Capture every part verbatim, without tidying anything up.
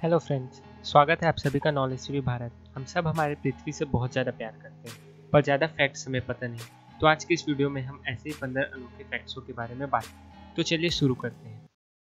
Hello friends, स्वागत है आप सभी का नॉलेज टीवी भारत। हम सब हमारे पृथ्वी से बहुत ज़्यादा प्यार करते हैं, पर ज़्यादा फैक्ट्स हमें पता नहीं। तो आज के इस वीडियो में हम ऐसे ही पंद्रह अनोखे फैक्ट्सों के बारे में बात करें। तो चलिए शुरू करते हैं।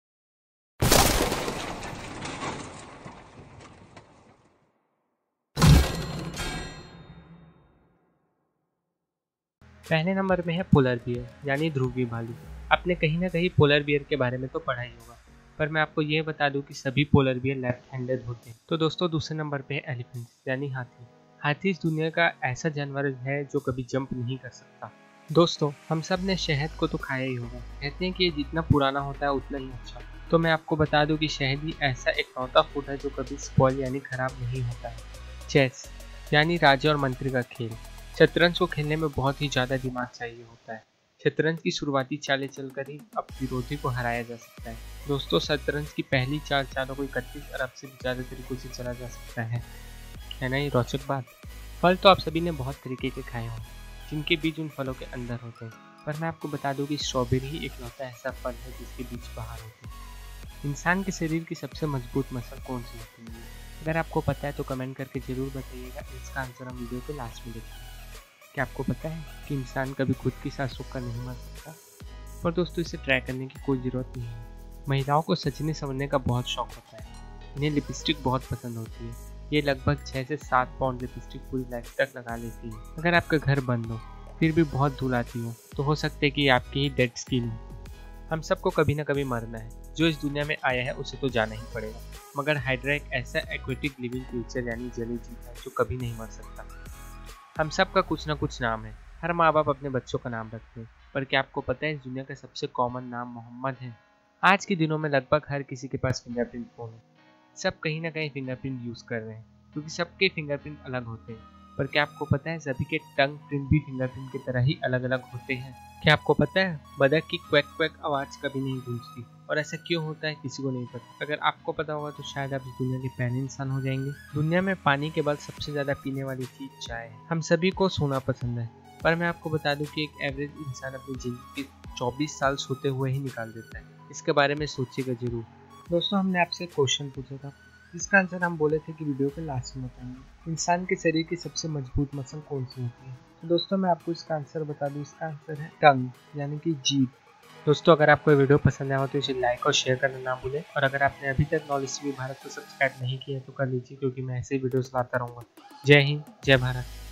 पहले नंबर में है पोलर बियर यानी ध्रुवीय भालू। आपने कहीं ना कहीं पोलर बियर के बारे में तो पढ़ा ही होगा, पर मैं आपको यह बता दूं कि सभी पोलर बियर लेफ्ट हैंडेड होते हैं। तो दोस्तों, दूसरे नंबर पे है एलिफेंट यानी हाथी। हाथी इस दुनिया का ऐसा जानवर है जो कभी जंप नहीं कर सकता। दोस्तों, हम सब ने शहद को तो खाया ही होगा। कहते हैं कि ये जितना पुराना होता है उतना ही अच्छा। तो मैं आपको बता दूं कि शहद ही ऐसा इकलौता फूड है जो कभी स्पॉइल यानी खराब नहीं होता है। चेस यानी राजा और मंत्री का खेल। शतरंज को खेलने में बहुत ही ज़्यादा दिमाग चाहिए होता है। शतरंज की शुरुआती चालें चलकर ही अब विरोधी को हराया जा सकता है। दोस्तों, शतरंज की पहली चार चालों को इकतीस अरब से भी ज़्यादा तरीकों से चला जा सकता है। है ना ये रोचक बात। फल तो आप सभी ने बहुत तरीके के खाए होंगे, जिनके बीज उन फलों के अंदर होते हैं, पर मैं आपको बता दूं कि स्ट्रॉबेरी ही इकलौता ऐसा फल है जिसके बीज बाहर होते हैं। इंसान के शरीर की सबसे मजबूत मसल कौन सी होती है? अगर आपको पता है तो कमेंट करके जरूर बताइएगा। इसका आंसर हम वीडियो के लास्ट में देखेंगे। क्या आपको पता है कि इंसान कभी खुद की सांस रोककर नहीं मर सकता? पर दोस्तों, इसे ट्राई करने की कोई ज़रूरत नहीं है। महिलाओं को सजने संवरने का बहुत शौक होता है। इन्हें लिपस्टिक बहुत पसंद होती है। ये लगभग छः से सात पाउंड लिपस्टिक पूरी लाइफ तक लगा लेती है। अगर आपका घर बंद हो फिर भी बहुत धूल आती हो तो हो सकता है कि ये आपकी ही डेड स्किन हो। हम सबको कभी ना कभी मरना है। जो इस दुनिया में आया है उसे तो जाना ही पड़ेगा, मगर हाइड्रा एक ऐसा एक्वेटिक लिविंग क्रिएचर यानी जलीय जीव है जो कभी नहीं मर सकता। हम सब का कुछ ना कुछ नाम है। हर माँ बाप अपने बच्चों का नाम रखते हैं, पर क्या आपको पता है इस दुनिया का सबसे कॉमन नाम मोहम्मद है? आज के दिनों में लगभग हर किसी के पास फिंगरप्रिंट फोन है। सब कहीं ना कहीं फिंगरप्रिंट यूज कर रहे हैं, क्योंकि सबके फिंगरप्रिंट अलग होते हैं। पर क्या आपको पता है सभी के टंग प्रिंट भी फिंगरप्रिंट की तरह ही अलग अलग होते हैं? क्या आपको पता है बतख की क्वैक क्वैक आवाज कभी नहीं गूंजती, और ऐसा क्यों होता है किसी को नहीं पता। अगर आपको पता होगा तो शायद आप इस दुनिया के पहले इंसान हो जाएंगे। दुनिया में पानी के बाद सबसे ज्यादा पीने वाली चीज चाय है। हम सभी को सोना पसंद है, पर मैं आपको बता दूं कि एक एवरेज इंसान अपनी जिंदगी के चौबीस साल सोते हुए ही निकाल देता है। इसके बारे में सोचिएगा जरूर। दोस्तों, हमने आपसे क्वेश्चन पूछा था, जिसका आंसर हम बोले थे कि वीडियो के लास्ट में बताएंगे। इंसान के शरीर की सबसे मजबूत मसल कौन सी होती है? तो दोस्तों, मैं आपको इसका आंसर बता दूं। इसका आंसर है टंग यानी कि जीभ। दोस्तों, अगर आपको वीडियो पसंद आया हो तो इसे लाइक और शेयर करना ना भूलें। और अगर आपने अभी तक नॉलेज टीवी भारत को सब्सक्राइब नहीं किया तो कर लीजिए, क्योंकि मैं ऐसे ही वीडियोस लाता रहूँगा। जय हिंद, जय भारत।